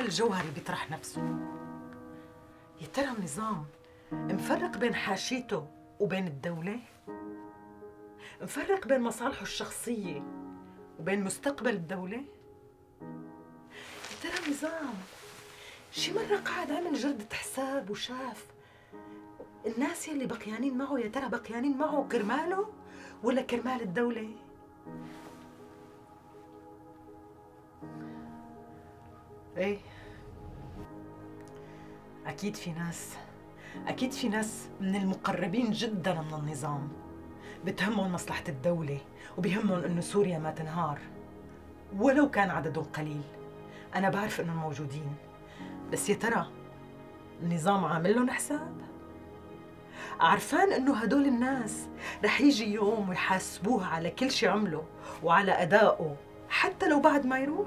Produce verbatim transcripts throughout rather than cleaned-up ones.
السؤال الجوهري بيطرح نفسه. يا ترى النظام مفرق بين حاشيته وبين الدولة؟ مفرق بين مصالحه الشخصية وبين مستقبل الدولة؟ يا ترى النظام شي مرة قعد عمل جردة حساب وشاف الناس يلي بقيانين معه يا ترى بقيانين معه كرماله ولا كرمال الدولة؟ ايه، أكيد في ناس أكيد في ناس من المقربين جدا من النظام بتهمهم مصلحة الدولة وبيهمهم إنه سوريا ما تنهار ولو كان عددهم قليل. أنا بعرف إنهم موجودين، بس يا ترى النظام عامل لهم حساب؟ عرفان إنه هدول الناس رح يجي يوم ويحاسبوه على كل شي عمله وعلى أدائه حتى لو بعد ما يروح؟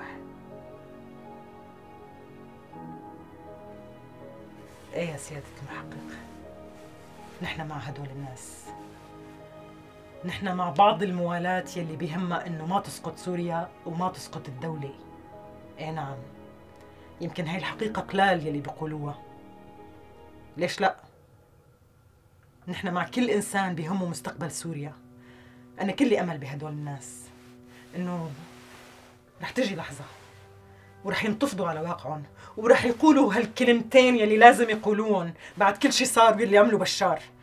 ايه يا سيادة المحقق، نحن مع هدول الناس، نحن مع بعض الموالاة يلي بيهمها انه ما تسقط سوريا وما تسقط الدولة. ايه نعم، يمكن هاي الحقيقة قلال يلي بيقولوها، ليش لا؟ نحن مع كل انسان بيهمه مستقبل سوريا. انا كلي امل بهدول الناس انه رح تجي لحظة ورح ينتفضوا على واقعهم ورح يقولوا هالكلمتين يلي لازم يقولوهم بعد كل شي صار واللي عمله بشار.